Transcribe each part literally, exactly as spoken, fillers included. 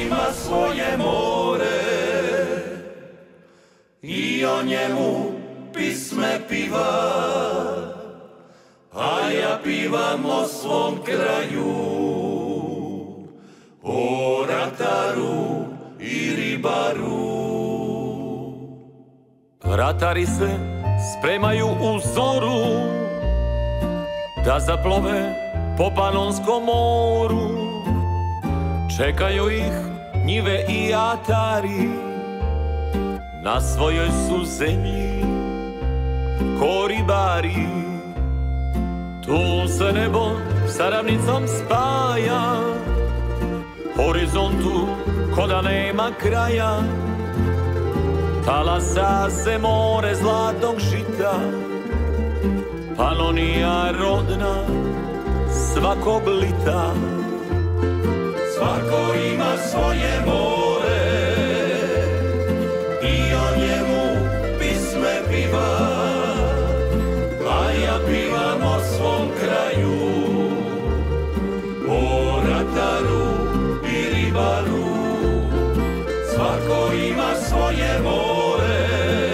ima svoje more i o njemu pisme piva, a ja pivam o svom kraju, o rataru i ribaru. Ratari se spremaju u zoru da zaplove po Panonskom moru. Čekaju ih njive i atari, na svojoj su zemlji ko ribari. Tu se nebo sa ravnicom spaja, horizontu ko da nema kraja. Talasa se more zlatnog žita, Panonija rodna svakog lita. Svako ima svoje more i o njemu pisme piva, a ja pivam o svom kraju, o rataru i ribaru. Svako ima svoje more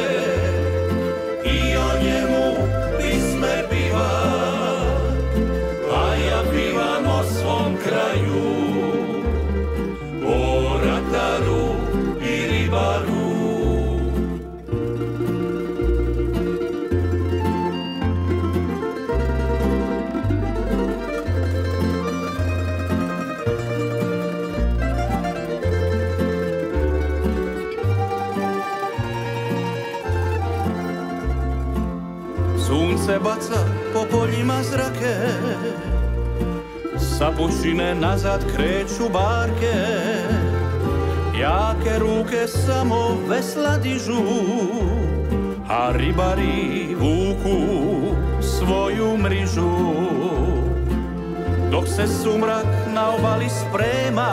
i o njemu pisme piva, a ja pivam o svom kraju, o rataru i ribaru. Sunce baca po poljima zrake, sa pučine nazad kreću barke. Jake ruke samo vesla dižu, a ribari vuku svoju mrižu. Dok se sumrak na obali sprema,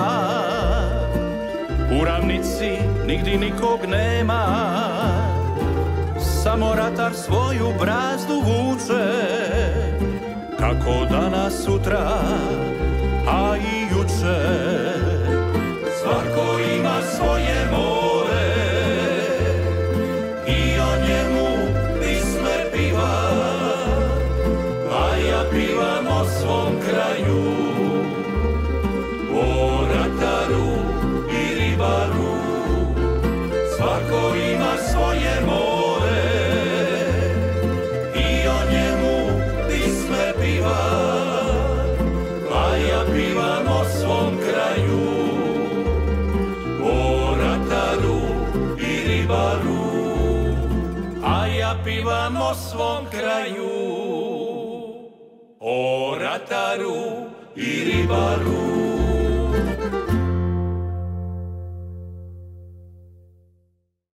u ravnici nigdje nikog nema. Samo ratar svoju brazdu vuče, kako danas sutra, a i juče. Svako ima svoje more i o njemu pisme piva, a ja pivam o svom kraju, o rataru i ribaru. Svako ima svoje more i o njemu pisme piva, a ja pivam o svom kraju, o rataru i ribaru. A ja pivam o svom kraju, o rataru i ribaru.